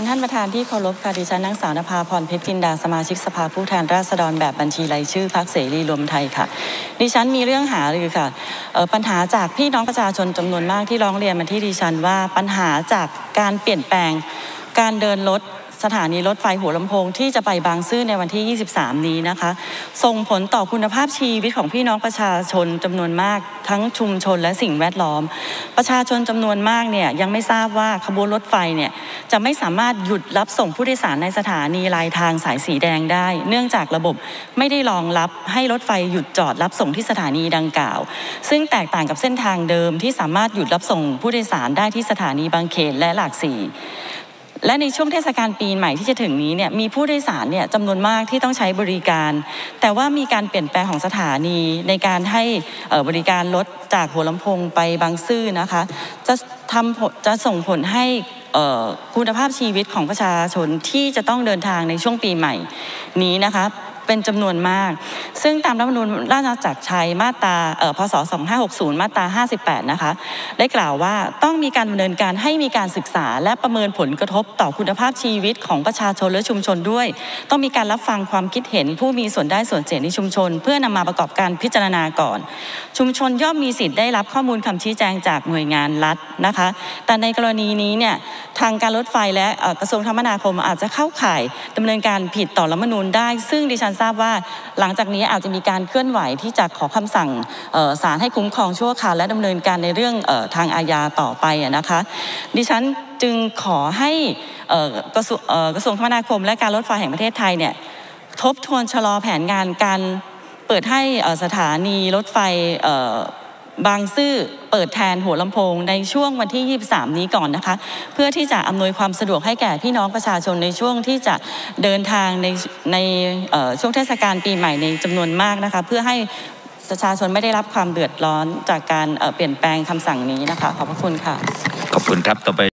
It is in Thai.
ท่านประธานที่เคารพค่ะดิฉันนางสาวนภาพรเพชรจินดาสมาชิกสภาผู้แทนราษฎรแบบบัญชีรายชื่อพรรคเสรีรวมไทยค่ะดิฉันมีเรื่องหารือค่ะปัญหาจากพี่น้องประชาชนจำนวนมากที่ร้องเรียนมาที่ดิฉันว่าปัญหาจากการเปลี่ยนแปลงการเดินรถสถานีรถไฟหัวลำโพงที่จะไปบางซื่อในวันที่ 23 นี้นะคะส่งผลต่อคุณภาพชีวิตของพี่น้องประชาชนจำนวนมากทั้งชุมชนและสิ่งแวดล้อมประชาชนจำนวนมากเนี่ยยังไม่ทราบว่าขบวนรถไฟเนี่ยจะไม่สามารถหยุดรับส่งผู้โดยสารในสถานีลายทางสายสีแดงได้เนื่องจากระบบไม่ได้รองรับให้รถไฟหยุดจอดรับส่งที่สถานีดังกล่าวซึ่งแตกต่างกับเส้นทางเดิมที่สามารถหยุดรับส่งผู้โดยสารได้ที่สถานีบางเขนและหลักสี่และในช่วงเทศกาลปีใหม่ที่จะถึงนี้เนี่ยมีผู้โดยสารเนี่ยจำนวนมากที่ต้องใช้บริการแต่ว่ามีการเปลี่ยนแปลงของสถานีในการให้บริการรถจากหัวลำโพงไปบางซื่อนะคะจะส่งผลให้คุณภาพชีวิตของประชาชนที่จะต้องเดินทางในช่วงปีใหม่นี้นะคะเป็นจำนวนมากซึ่งตามรัฐธรรมนูญราชอาณาจักรไทยมาตราพศ 2560 มาตรา 58 นะคะได้กล่าวว่าต้องมีการดำเนินการให้มีการศึกษาและประเมินผลกระทบต่อคุณภาพชีวิตของประชาชนและชุมชนด้วยต้องมีการรับฟังความคิดเห็นผู้มีส่วนได้ส่วนเสียในชุมชนเพื่อนำมาประกอบการพิจารณาก่อนชุมชนย่อมมีสิทธิ์ได้รับข้อมูลคำชี้แจงจากหน่วยงานรัฐนะคะแต่ในกรณีนี้เนี่ยทางการรถไฟและกระทรวงคมนาคมอาจจะเข้าข่ายดำเนินการผิดต่อรัฐธรรมนูญได้ซึ่งดิฉันทราบว่าหลังจากนี้อาจจะมีการเคลื่อนไหวที่จะขอคำสั่งศาลให้คุ้มครองชั่วคราวและดำเนินการในเรื่องทางอาญาต่อไปนะคะดิฉันจึงขอให้กระทรวงคมนาคมและการรถไฟแห่งประเทศไทยเนี่ยทบทวนชะลอแผนงานการเปิดให้สถานีรถไฟบางซื่อเปิดแทนหัวลำโพงในช่วงวันที่ 23 นี้ก่อนนะคะเพื่อที่จะอำนวยความสะดวกให้แก่พี่น้องประชาชนในช่วงที่จะเดินทางในช่วงเทศกาลปีใหม่ในจำนวนมากนะคะเพื่อให้ประชาชนไม่ได้รับความเดือดร้อนจากการเปลี่ยนแปลงคำสั่งนี้นะคะขอบพระคุณค่ะขอบคุณครับต่อไป